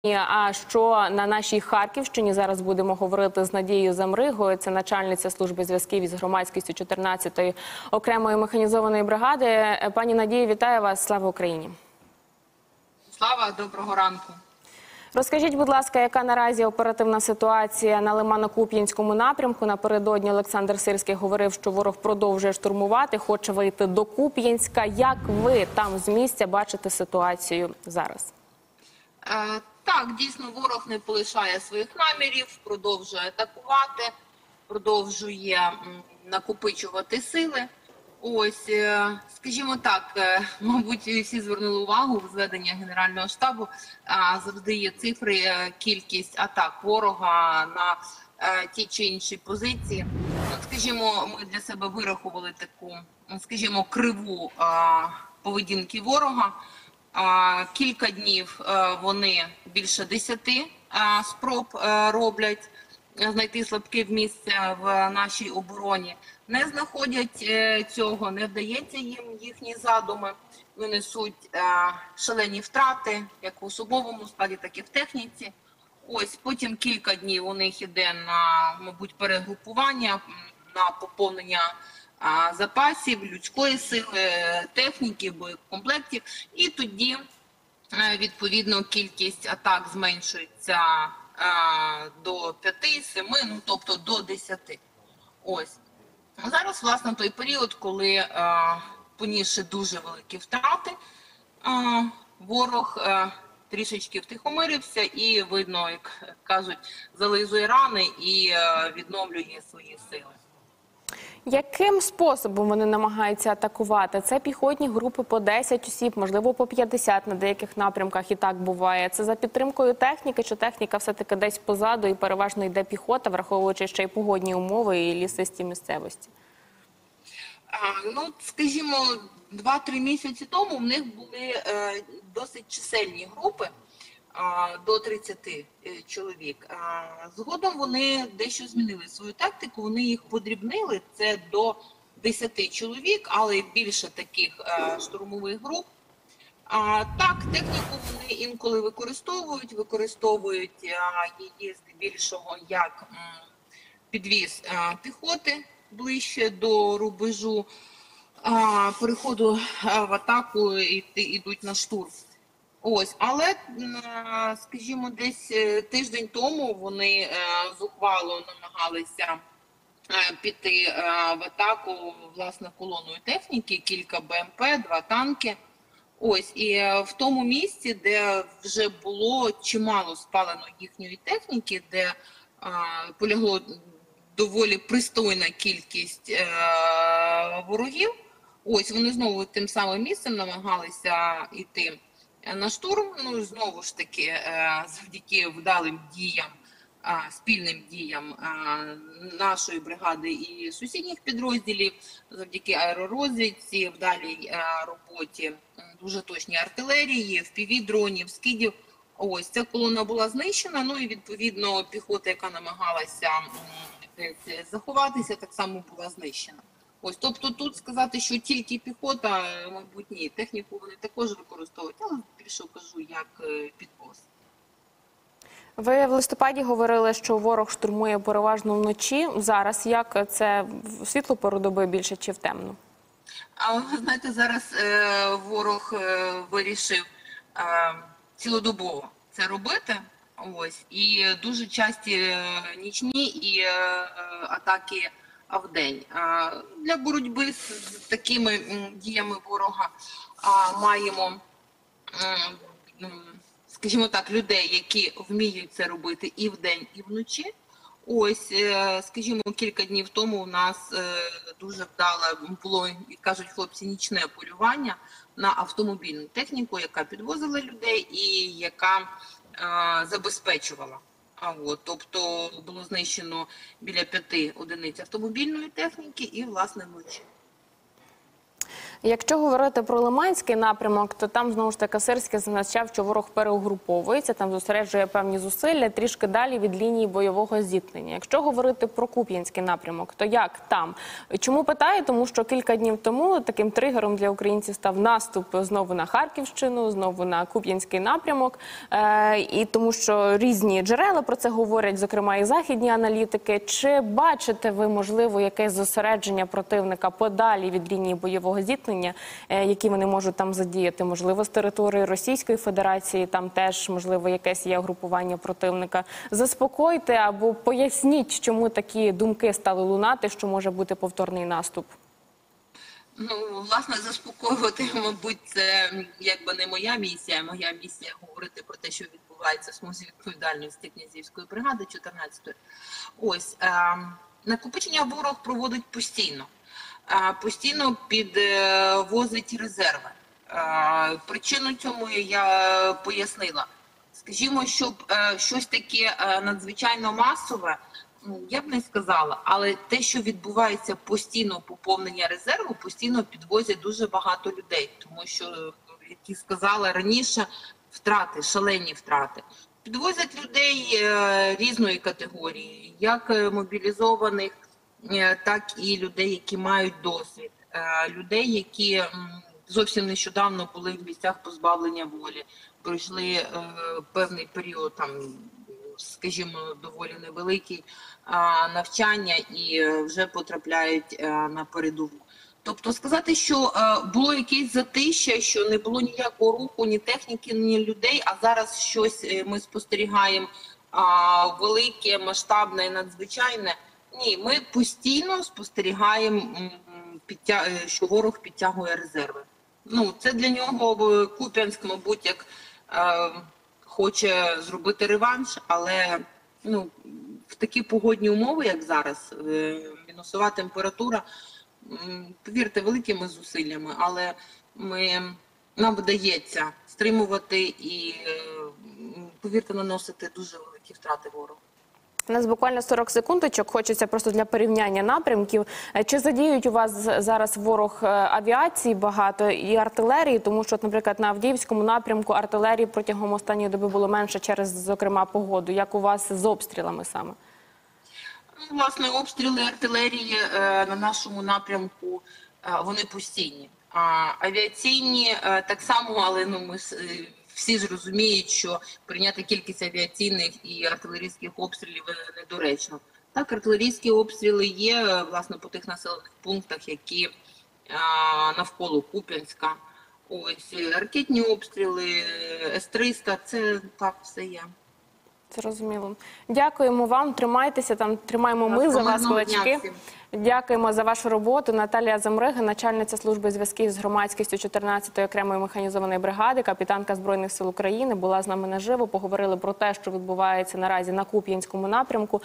А що на нашій Харківщині? Зараз будемо говорити з Надією Замригою. Це начальниця служби зв'язків із громадськістю 14-ї окремої механізованої бригади. Пані Надію, вітаю вас. Слава Україні! Слава, доброго ранку. Розкажіть, будь ласка, яка наразі оперативна ситуація на Лимано-Куп'янському напрямку? Напередодні Олександр Сирський говорив, що ворог продовжує штурмувати, хоче вийти до Куп'янська. Як ви там з місця бачите ситуацію зараз? Так, дійсно, ворог не полишає своїх намірів, продовжує атакувати, продовжує накопичувати сили. Ось, скажімо так, мабуть, всі звернули увагу в зведення Генерального штабу, завжди є цифри, кількість атак ворога на ті чи інші позиції. Скажімо, ми для себе вирахували таку, скажімо, криву поведінки ворога. Кілька днів вони більше 10 спроб роблять знайти слабке місце в нашій обороні. Не знаходять цього, не вдається їм їхні задуми. Вони несуть шалені втрати, як в особовому складі, так і в техніці. Ось потім кілька днів у них іде на, мабуть, перегрупування, на поповнення запасів, людської сили, техніки, боєкомплектів. І тоді, відповідно, кількість атак зменшується до 5-7, ну, тобто до 10. Ось. Зараз, власне, той період, коли понісши дуже великі втрати, ворог трішечки втихомирився і, видно, як кажуть, зализує рани і відновлює свої сили. Яким способом вони намагаються атакувати? Це піхотні групи по 10 осіб, можливо, по 50 на деяких напрямках, і так буває. Це за підтримкою техніки, чи техніка все-таки десь позаду і переважно йде піхота, враховуючи ще й погодні умови і лісисті місцевості? Ну, скажімо, 2-3 місяці тому в них були досить чисельні групи, до 30 чоловік. Згодом вони дещо змінили свою тактику, вони їх подрібнили, це до 10 чоловік, але більше таких штурмових груп. Так, техніку вони інколи використовують її здебільшого як підвіз піхоти ближче до рубежу, переходу в атаку і йдуть на штурм. Ось, але, скажімо, десь тиждень тому вони зухвало намагалися піти в атаку, власне, колоною техніки, кілька БМП, 2 танки. Ось, і в тому місці, де вже було чимало спалено їхньої техніки, де полягло доволі пристойна кількість ворогів, ось, вони знову тим самим місцем намагалися йти на штурм. Ну, знову ж таки, завдяки вдалим діям, спільним діям нашої бригади і сусідніх підрозділів, завдяки аеророзвідці, вдалій роботі, дуже точній артилерії, FPV-дронів, скидів. Ось, ця колона була знищена, ну і, відповідно, піхота, яка намагалася заховатися, так само була знищена. Ось, тобто тут сказати, що тільки піхота, мабуть, ні. Техніку вони також використовують, але більше кажу, як підвоз. Ви в листопаді говорили, що ворог штурмує переважно вночі. Зараз як? Це в світлу пору доби більше чи в темну? Ви знаєте, зараз ворог вирішив цілодобово це робити. Ось, і дуже часті нічні і атаки вдень. Для боротьби з такими діями ворога маємо, скажімо так, людей, які вміють це робити і вдень, і вночі. Ось, скажімо, кілька днів тому у нас дуже вдале було, як кажуть хлопці, нічне полювання на автомобільну техніку, яка підвозила людей і яка забезпечувала. Тобто було знищено біля 5 одиниць автомобільної техніки і, власне, вночі. Якщо говорити про Лиманський напрямок, то там знову ж таки Сирський зазначав, що ворог переугруповується, там зосереджує певні зусилля трішки далі від лінії бойового зіткнення. Якщо говорити про Куп'янський напрямок, то як там? Чому питаю? Тому що кілька днів тому таким тригером для українців став наступ знову на Харківщину, знову на Куп'янський напрямок. І тому що різні джерела про це говорять, зокрема і західні аналітики. Чи бачите ви, можливо, якесь зосередження противника подалі від лінії бойового зіткнення, які вони можуть там задіяти? Можливо, з території Російської Федерації там теж, можливо, якесь є угрупування противника. Заспокойте або поясніть, чому такі думки стали лунати, що може бути повторний наступ. Ну, власне, заспокоювати, мабуть, це якби не моя місія. Моя місія говорити про те, що відбувається в смузі відповідальності Князівської бригади 14-ї. Ось, накопичення ворог проводить постійно. Постійно підвозить резерви. Причину цьому я пояснила. Скажімо, щоб щось таке надзвичайно масове, я б не сказала, але те, що відбувається постійно поповнення резерву, постійно підвозять дуже багато людей, тому що, як і сказала раніше, втрати, шалені втрати. Підвозять людей різної категорії, як мобілізованих, так і людей, які мають досвід, людей, які зовсім нещодавно були в місцях позбавлення волі, пройшли певний період, там, скажімо, доволі невеликий навчання і вже потрапляють на передову. Тобто сказати, що було якесь затища, що не було ніякого руху, ні техніки, ні людей, а зараз щось ми спостерігаємо велике, масштабне і надзвичайне. Ні, ми постійно спостерігаємо, що ворог підтягує резерви. Ну, це для нього Куп'янськ, мабуть, як хоче зробити реванш, але ну, в такі погодні умови, як зараз, мінусова температура, повірте, великими зусиллями, але нам вдається стримувати і, повірте, наносити дуже великі втрати ворогу. У нас буквально 40 секундочок, хочеться просто для порівняння напрямків. Чи задіють у вас зараз ворог авіації багато і артилерії? Тому що, наприклад, на Авдіївському напрямку артилерії протягом останньої доби було менше через, зокрема, погоду. Як у вас з обстрілами саме? Ну, власне, обстріли артилерії на нашому напрямку, вони постійні. Авіаційні так само, але ми всі ж розуміють, що прийняти кількість авіаційних і артилерійських обстрілів недоречно. Так, артилерійські обстріли є, власне, по тих населених пунктах, які навколо Куп'янська. Ось, ракетні обстріли, С-300, це так все є. Зрозуміло. Дякуємо вам, тримайтеся, там тримаємо ми за вас, кулачки. Дякуємо за вашу роботу. Наталія Замрига, начальниця служби зв'язків з громадськістю 14-ї окремої механізованої бригади, капітанка Збройних сил України, була з нами наживо. Поговорили про те, що відбувається наразі на Куп'янському напрямку.